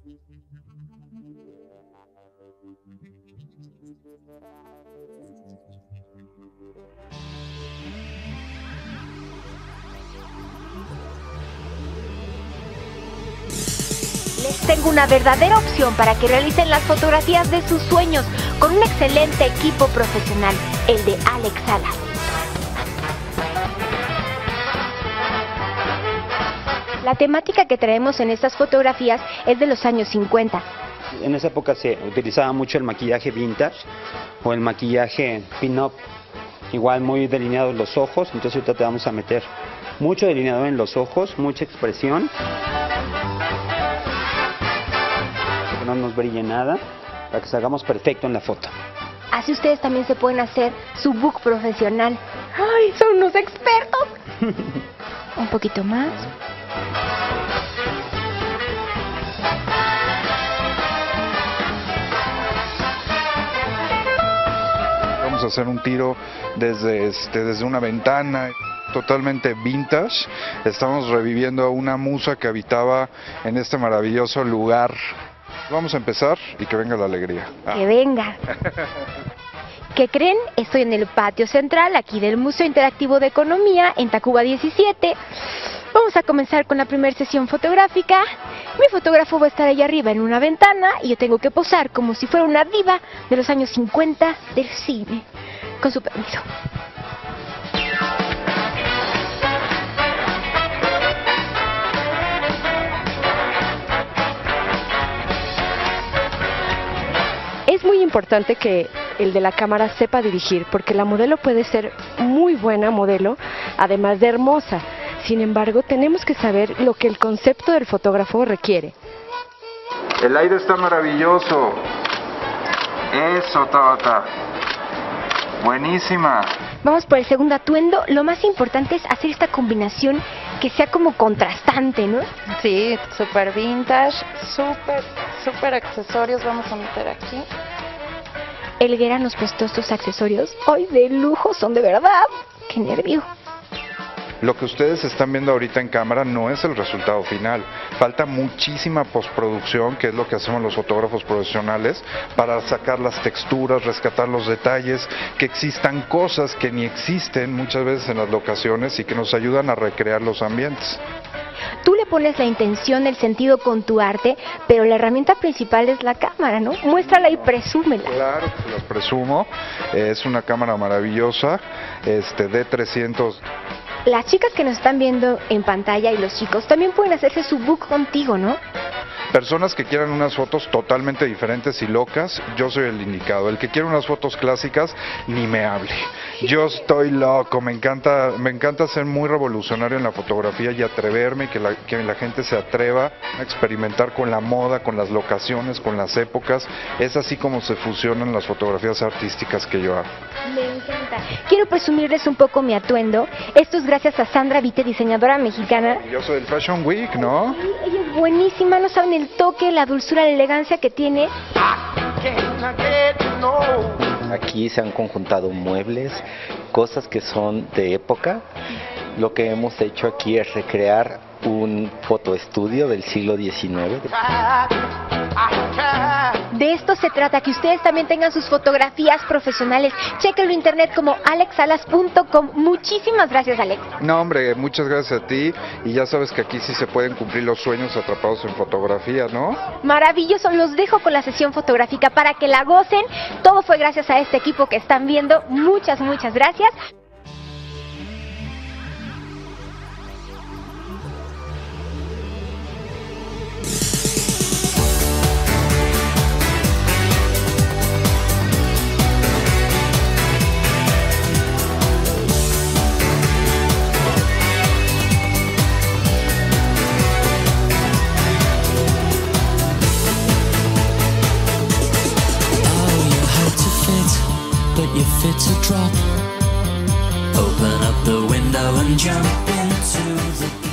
Les tengo una verdadera opción para que realicen las fotografías de sus sueños con un excelente equipo profesional, el de Alex Salas. La temática que traemos en estas fotografías es de los años 50. En esa época se utilizaba mucho el maquillaje vintage o el maquillaje pin-up, igual muy delineados los ojos, entonces ahorita te vamos a meter mucho delineado en los ojos, mucha expresión. Que no nos brille nada, para que salgamos perfecto en la foto. Así ustedes también se pueden hacer su book profesional. ¡Ay, son unos expertos! Un poquito más. Vamos a hacer un tiro desde una ventana, totalmente vintage. Estamos reviviendo a una musa que habitaba en este maravilloso lugar. Vamos a empezar y que venga la alegría. Que venga. ¿Qué creen? Estoy en el patio central, aquí del Museo Interactivo de Economía, en Tacuba 17. Vamos a comenzar con la primera sesión fotográfica. Mi fotógrafo va a estar allá arriba en una ventana y yo tengo que posar como si fuera una diva de los años 50 del cine. Con su permiso. Es muy importante que el de la cámara sepa dirigir, porque la modelo puede ser muy buena modelo, además de hermosa. Sin embargo, tenemos que saber lo que el concepto del fotógrafo requiere. El aire está maravilloso. Eso, Tabata. Buenísima. Vamos por el segundo atuendo. Lo más importante es hacer esta combinación que sea como contrastante, ¿no? Sí, súper vintage, súper accesorios vamos a meter aquí. Elguera nos prestó estos accesorios. ¡Ay, de lujo! Son de verdad. ¡Qué nervio! Lo que ustedes están viendo ahorita en cámara no es el resultado final. Falta muchísima postproducción, que es lo que hacemos los fotógrafos profesionales, para sacar las texturas, rescatar los detalles, que existan cosas que ni existen muchas veces en las locaciones y que nos ayudan a recrear los ambientes. Tú le pones la intención, el sentido con tu arte, pero la herramienta principal es la cámara, ¿no? Muéstrala y presúmela. Claro que las presumo. Es una cámara maravillosa, D300. Las chicas que nos están viendo en pantalla y los chicos también pueden hacerse su book contigo, ¿no? Personas que quieran unas fotos totalmente diferentes y locas, yo soy el indicado. El que quiere unas fotos clásicas, ni me hable. Yo estoy loco, me encanta ser muy revolucionario en la fotografía y atreverme, que la gente se atreva a experimentar con la moda, con las locaciones, con las épocas. Es así como se fusionan las fotografías artísticas que yo hago. Me encanta. Quiero presumirles un poco mi atuendo. Esto es gracias a Sandra Vite, diseñadora mexicana. Yo soy del Fashion Week, ¿no? Sí, ella es buenísima, no saben el toque, la dulzura, la elegancia que tiene. Aquí se han conjuntado muebles, cosas que son de época. Lo que hemos hecho aquí es recrear un fotoestudio del siglo XIX. De esto se trata, que ustedes también tengan sus fotografías profesionales. Chequenlo en internet como alexsalas.com. Muchísimas gracias, Alex. No, hombre, muchas gracias a ti. Y ya sabes que aquí sí se pueden cumplir los sueños atrapados en fotografía, ¿no? Maravilloso, los dejo con la sesión fotográfica para que la gocen. Todo fue gracias a este equipo que están viendo. Muchas gracias. But you're fit to drop. Open up the window and jump into the